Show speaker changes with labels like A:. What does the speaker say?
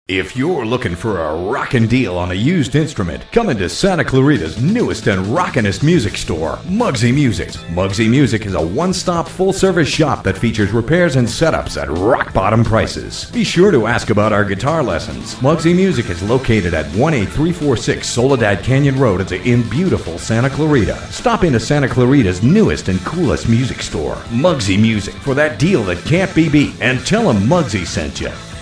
A: If you're looking for a rockin' deal on a used instrument, come into Santa Clarita's newest and rockinest music store, Mugsy Music. Mugsy Music is a one-stop full-service shop that features repairs and setups at rock-bottom prices. Be sure to ask about our guitar lessons. Mugsy Music is located at 18346 Soledad Canyon Road in beautiful Santa Clarita. Stop into Santa Clarita's newest and coolest music store, Mugsy Music, for that deal that can't be beat, and tell them Mugsy sent you.